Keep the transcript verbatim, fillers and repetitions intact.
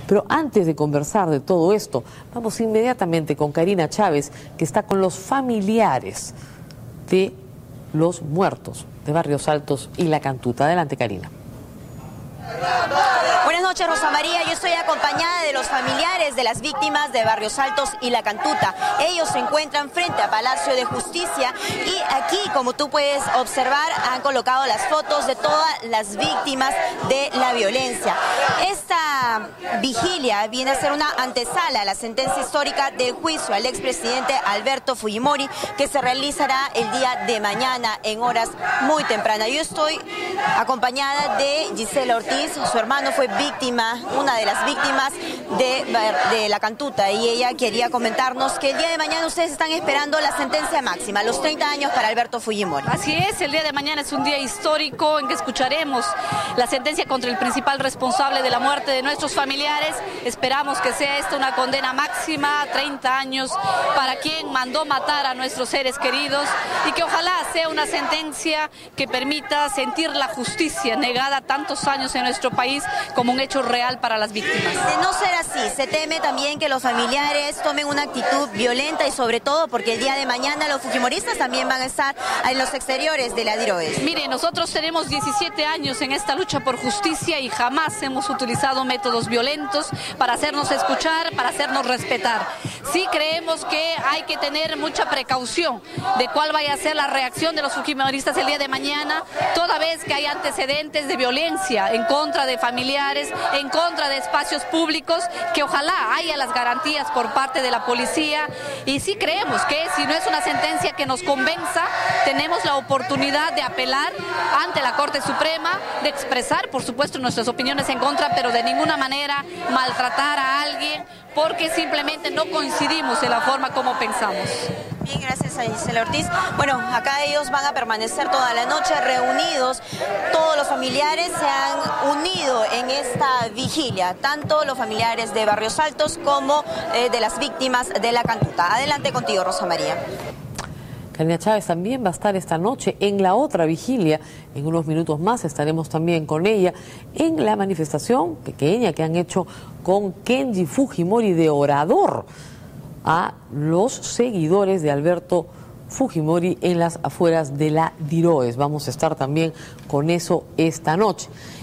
Pero antes de conversar de todo esto, vamos inmediatamente con Karina Chávez, que está con los familiares de los muertos de Barrios Altos y La Cantuta. Adelante, Karina. Buenas noches, Rosa María. Yo estoy acompañada de los familiares de las víctimas de Barrios Altos y La Cantuta. Ellos se encuentran frente a Palacio de Justicia y aquí, como tú puedes observar, han colocado las fotos de todas las víctimas de la violencia. Esta vigilia viene a ser una antesala a la sentencia histórica del juicio al expresidente Alberto Fujimori, que se realizará el día de mañana en horas muy tempranas. Yo estoy acompañada de Gisela Ortiz. Su hermano fue víctima, una de las víctimas de, de La Cantuta, y ella quería comentarnos que el día de mañana ustedes están esperando la sentencia máxima, los treinta años para Alberto Fujimori. Así es, el día de mañana es un día histórico en que escucharemos la sentencia contra el principal responsable de la muerte de nuestros familiares. Esperamos que sea esta una condena máxima, treinta años para quien mandó matar a nuestros seres queridos, y que ojalá sea una sentencia que permita sentir la justicia negada tantos años en nuestro país como un hecho real para las víctimas. De no ser así, se teme también que los familiares tomen una actitud violenta, y sobre todo porque el día de mañana los fujimoristas también van a estar en los exteriores de la DIROES. Mire, nosotros tenemos diecisiete años en esta lucha por justicia y jamás hemos utilizado métodos violentos para hacernos escuchar, para hacernos respetar. Sí creemos que hay que tener mucha precaución de cuál vaya a ser la reacción de los fujimoristas el día de mañana, toda vez que hay antecedentes de violencia en contra de familiares, en contra de espacios públicos, que ojalá haya las garantías por parte de la policía. Y sí creemos que si no es una sentencia que nos convenza, tenemos la oportunidad de apelar ante la Corte Suprema, de expresar, por supuesto, nuestras opiniones en contra, pero de ninguna manera maltratar a alguien, porque simplemente no coincidimos en la forma como pensamos. Bien, gracias a Gisela Ortiz. Bueno, acá ellos van a permanecer toda la noche reunidos. Todos los familiares se han unido en esta vigilia, tanto los familiares de Barrios Altos como eh, de las víctimas de La Cantuta. Adelante contigo, Rosa María. Karina Chávez también va a estar esta noche en la otra vigilia. En unos minutos más estaremos también con ella en la manifestación pequeña que han hecho con Kenji Fujimori de orador a los seguidores de Alberto Fujimori en las afueras de la DIROES. Vamos a estar también con eso esta noche.